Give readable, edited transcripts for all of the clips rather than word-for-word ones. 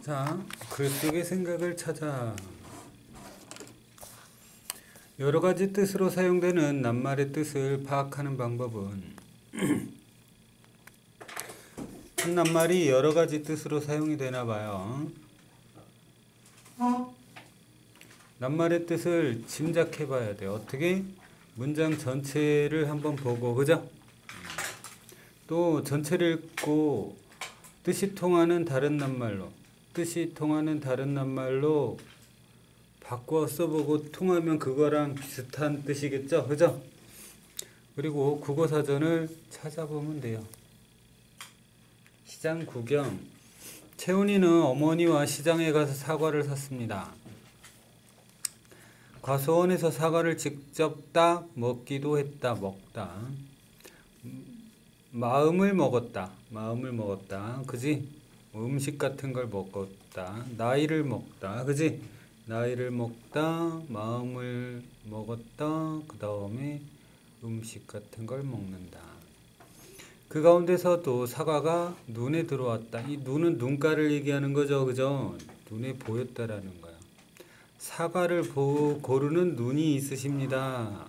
자, 글 속의 생각을 찾아. 여러 가지 뜻으로 사용되는 낱말의 뜻을 파악하는 방법은 한 낱말이 여러 가지 뜻으로 사용이 되나 봐요. 낱말의 뜻을 짐작해 봐야 돼요. 어떻게? 문장 전체를 한번 보고, 그죠? 또 전체를 읽고 뜻이 통하는 다른 낱말로 바꿔 써보고 통하면 그거랑 비슷한 뜻이겠죠? 그죠? 그리고 국어사전을 찾아보면 돼요. 시장 구경. 채훈이는 어머니와 시장에 가서 사과를 샀습니다. 과수원에서 사과를 직접 따 먹기도 했다. 먹다. 마음을 먹었다. 그지? 음식 같은 걸 먹었다. 나이를 먹다. 그지? 나이를 먹다. 마음을 먹었다. 그 다음에 음식 같은 걸 먹는다. 그 가운데서도 사과가 눈에 들어왔다. 이 눈은 눈가를 얘기하는 거죠. 그죠? 눈에 보였다라는 거야. 사과를 고르는 눈이 있으십니다.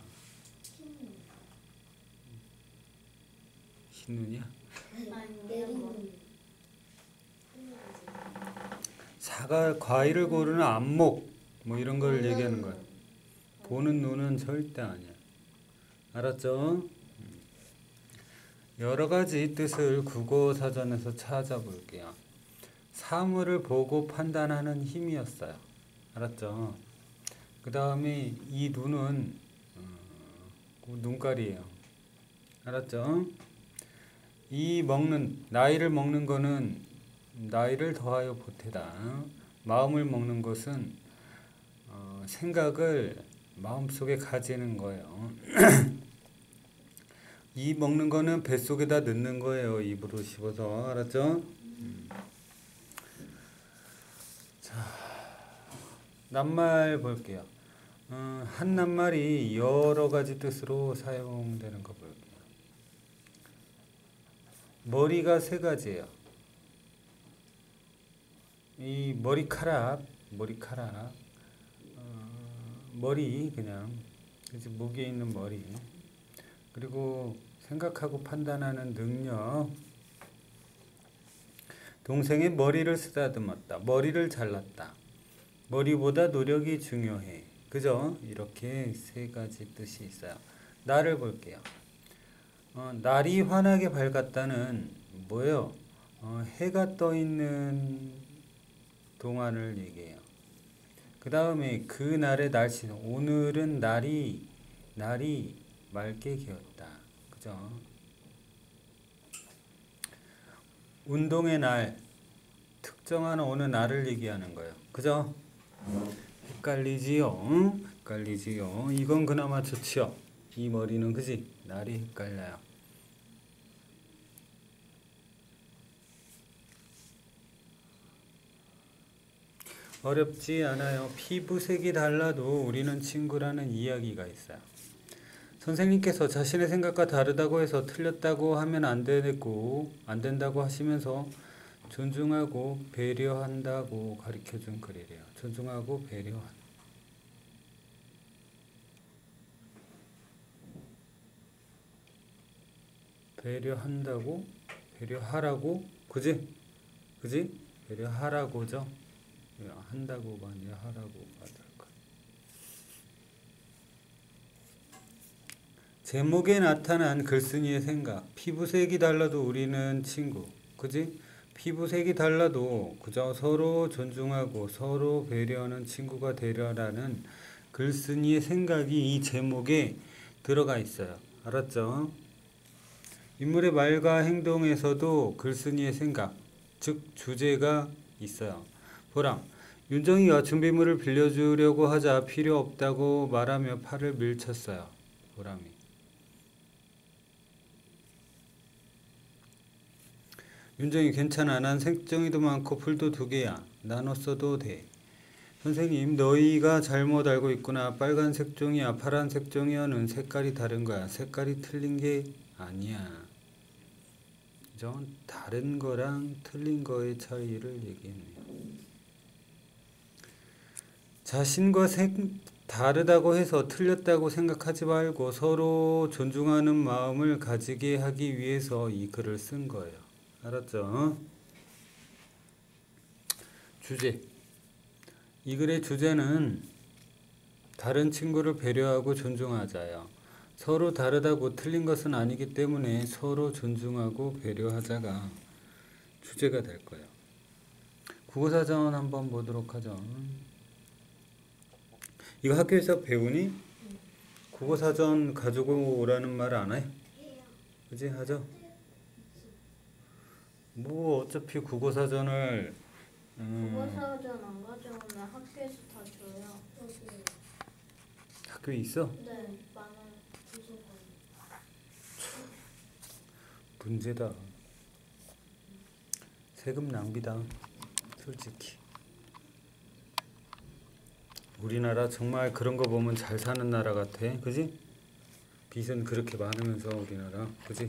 흰눈이야? 사과, 과일을 고르는 안목, 뭐 이런 걸 얘기하는 거야. 보는 눈은 절대 아니야. 알았죠? 여러 가지 뜻을 국어사전에서 찾아볼게요. 사물을 보고 판단하는 힘이었어요. 알았죠? 그 다음에 이 눈은 눈깔이에요. 알았죠? 이 나이를 먹는 거는 나이를 더하여 보태다. 마음을 먹는 것은 생각을 마음속에 가지는 거예요. 이 먹는 거는 뱃속에다 넣는 거예요. 입으로 씹어서. 알았죠? 자, 낱말 볼게요. 한 낱말이 여러 가지 뜻으로 사용되는 거 볼게요. 머리가 세 가지예요. 이 머리카락, 머리 그냥 그치, 목에 있는 머리. 그리고 생각하고 판단하는 능력. 동생의 머리를 쓰다듬었다. 머리를 잘랐다. 머리보다 노력이 중요해. 그죠? 이렇게 세 가지 뜻이 있어요. 날을 볼게요. 날이 환하게 밝았다는 뭐예요? 해가 떠 있는 동안을 얘기해요. 그 다음에 그 날의 날씨. 오늘은 날이 맑게 개었다. 그죠? 운동의 날. 특정한 어느 날을 얘기하는 거예요. 그죠? 헷갈리지요? 응? 헷갈리지요? 이건 그나마 좋지요. 이 머리는 그지? 날이 헷갈려요. 어렵지 않아요. 피부색이 달라도 우리는 친구라는 이야기가 있어요. 선생님께서 자신의 생각과 다르다고 해서 틀렸다고 하면 안 된다고 하시면서 존중하고 배려한다고 가르쳐준 글이래요. 존중하고 배려한다고 배려하라고 그지? 배려하라고죠. 한다고가 아니라 하라고가 될까. 제목에 나타난 글쓴이의 생각. 피부색이 달라도 우리는 친구. 그지? 피부색이 달라도 그저 서로 존중하고 서로 배려하는 친구가 되려라는 글쓴이의 생각이 이 제목에 들어가 있어요. 알았죠? 인물의 말과 행동에서도 글쓴이의 생각, 즉 주제가 있어요. 보람. 윤정이가 준비물을 빌려주려고 하자 필요 없다고 말하며 팔을 밀쳤어요. 보람이. 윤정이 괜찮아. 난 색종이도 많고 풀도 2개야. 나눠 써도 돼. 선생님, 너희가 잘못 알고 있구나. 빨간 색종이야, 파란 색종이야는 색깔이 다른 거야. 색깔이 틀린 게 아니야. 그죠? 다른 거랑 틀린 거의 차이를 얘기했네요. 자신과 다르다고 해서 틀렸다고 생각하지 말고 서로 존중하는 마음을 가지게 하기 위해서 이 글을 쓴 거예요. 알았죠? 주제. 이 글의 주제는 다른 친구를 배려하고 존중하자요. 서로 다르다고 틀린 것은 아니기 때문에 서로 존중하고 배려하자가 주제가 될 거예요. 국어사전 한번 보도록 하죠. 이거 학교에서 배우니? 국어사전 가지고 오라는 말 안 해? 그지? 하죠? 뭐 어차피 국어사전을 국어사전 안 가져오면 학교에서 다 줘요. 학교에 있어? 네, 많아요. 도서관. 문제다. 세금 낭비다. 솔직히. 우리나라 정말 그런 거 보면 잘 사는 나라 같아. 그지? 빚은 그렇게 많으면서 우리나라. 그지?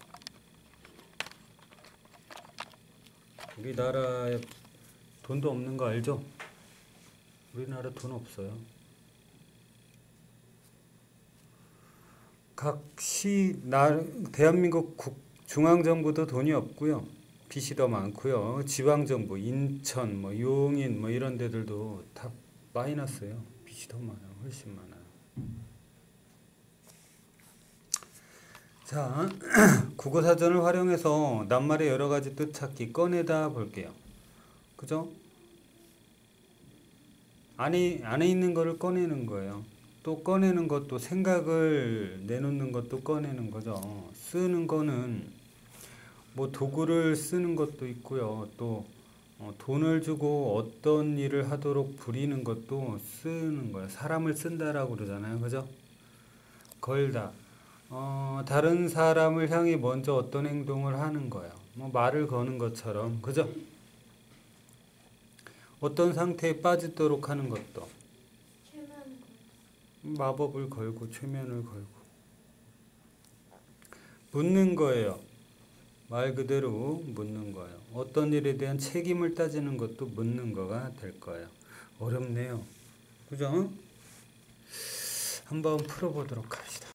우리나라에 돈도 없는 거 알죠? 우리나라 돈 없어요. 대한민국 중앙정부도 돈이 없고요. 빚이 더 많고요. 지방정부, 인천, 용인 이런 데들도 다 마이너스예요. 빚이 더 많아요. 훨씬 많아요. 자, 국어사전을 활용해서 낱말의 여러 가지 뜻 찾기 꺼내다 볼게요. 그죠? 안에 있는 거를 꺼내는 거예요. 또 꺼내는 것도 생각을 내놓는 것도 꺼내는 거죠. 쓰는 거는 뭐 도구를 쓰는 것도 있고요. 또 돈을 주고 어떤 일을 하도록 부리는 것도 쓰는 거예요. 사람을 쓴다라고 그러잖아요. 그죠? 걸다. 다른 사람을 향해 먼저 어떤 행동을 하는 거예요. 뭐 말을 거는 것처럼. 그죠? 어떤 상태에 빠지도록 하는 것도. 마법을 걸고 최면을 걸고. 묻는 거예요. 말 그대로 묻는 거예요. 어떤 일에 대한 책임을 따지는 것도 묻는 거가 될 거예요. 어렵네요. 그죠? 한번 풀어보도록 합시다.